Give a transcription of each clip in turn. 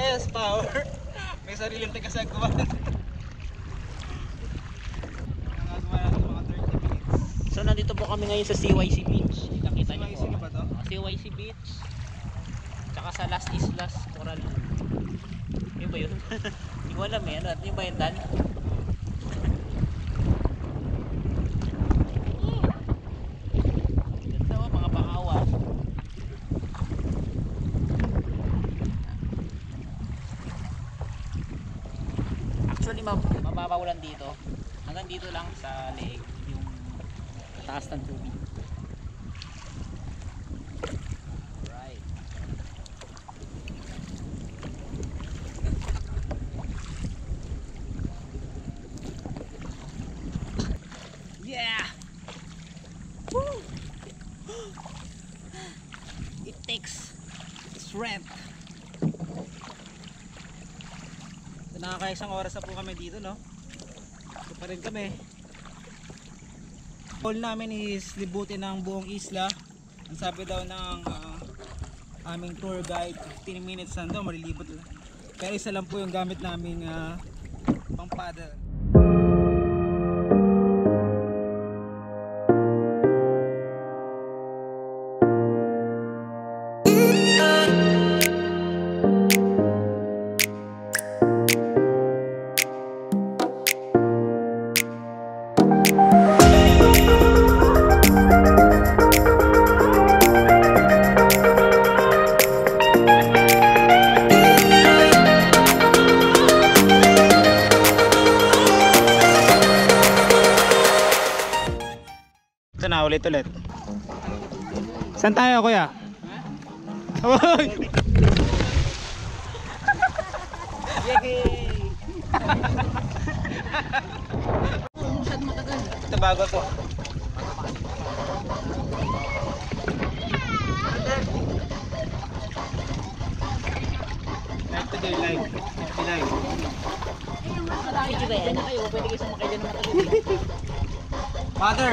Yes, power. May sariling tagasagawa. So nandito po kami ngayon sa CYC Beach. Nakita niyo po. CYC ba to? CYC Beach. Tsaka sa Las Islas Coral. Yun ba yun? Hindi ko alam eh. Ano? Yun ba yun, Dan? Ganda o, mga bakawa. Actually, mababawalan dito. Hanggang dito lang sa leeg. Yung taas ng tubig. Right. Yeah. Woo. It takes strength. Nakakaisang oras na po kami dito, no? So pa rin kami. Goal namin is libutin ang buong isla. Ang sabi daw ng aming tour guide, 15 minutes lang daw malilibot lang. Pero isa lang po yung gamit naming pang paddle. Ulit. Saan tayo, kuya? Oy! Ito bago to. Live today, live. Live. Pwede kayo sumakay dyan ng matagal. Mother!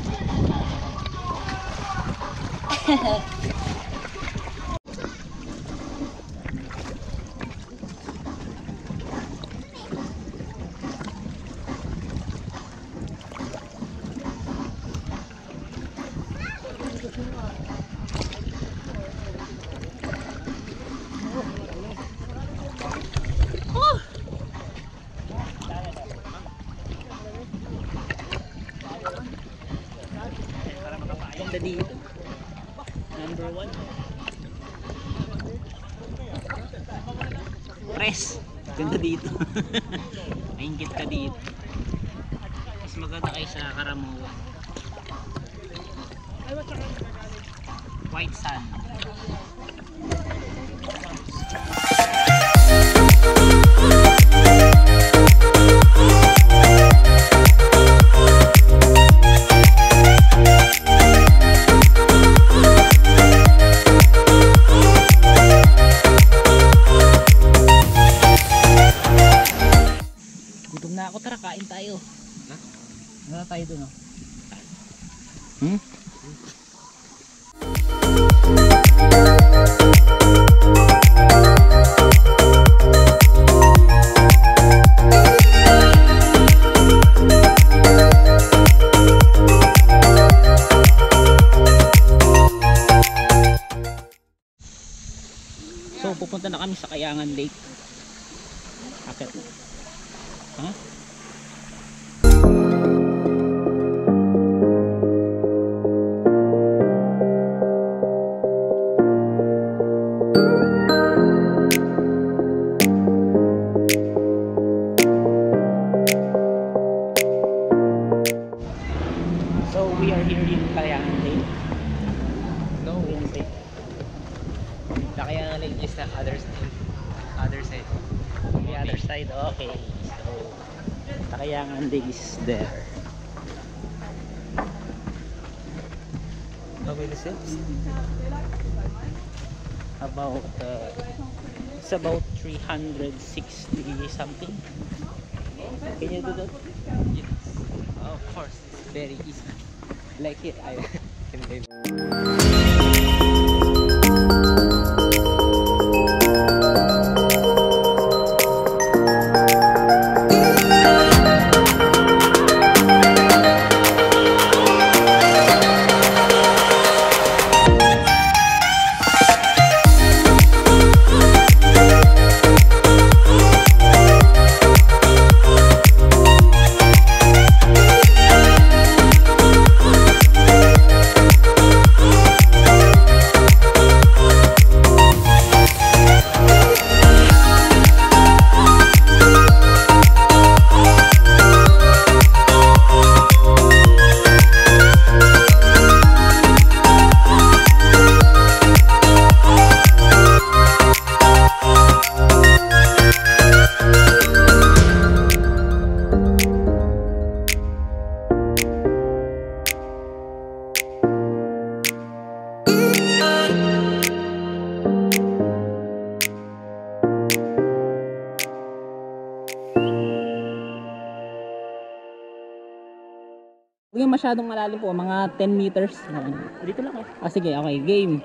Ganda dito. Number 1. Press. Ganda dito. Maingit ka dito. Mas maganda kayo sa Karamuan. White sand. Ako, tara, kain tayo. Nara tayo dun, oh. So, pupunta na kami sa Kayangan Lake. Akit na. Huh? So we are here in Kayangan Lake. No, the Kayangan Lake is the other side. The other side, okay. So the Kayangan Lake is there. How many steps? About it's about 360 something. Can you do that? Yes. Of course, it's very easy. Like it, I can do it. masyadong malalim po, mga 10 meters. Dito lang eh. Ah sige, okay, game.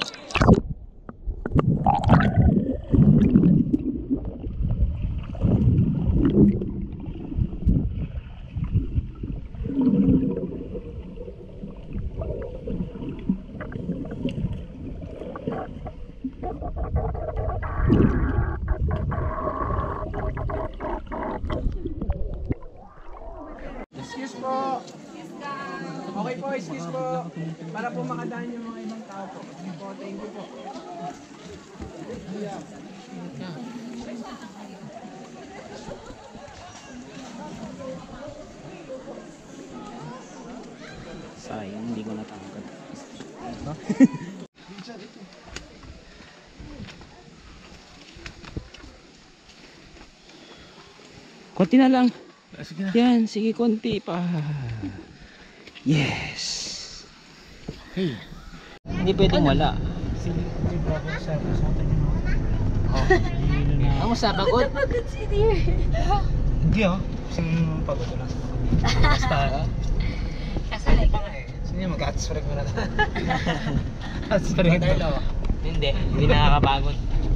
Excuse po. Okay po, excuse po. Para po makadaan yung mga ibang tao po. Okay po, thank you po. Sayang, hindi ko natangkad. Konti na lang. Sige na. Yan, sige, konti pa. Yes. Hey. Hindi pwedeng wala. Sige, bravo sa kasuntan niyo. Ang sa pagod? Hindi ah. Kasi pagod ko lang. Basta. Kasali ka. Sige, mag-atis pa rin muna. Atis pa rin ito. Hindi nakakapagod.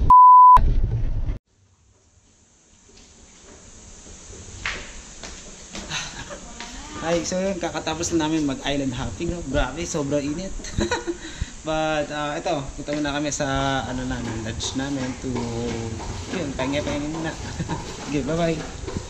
Ay, so yun, kakatapos na namin mag-island hopping, no? Grabe, sobrang init. But, ito, punta muna kami sa, ano namin, lodge namin to, yun, pahinga-pahinga muna. Okay, bye-bye.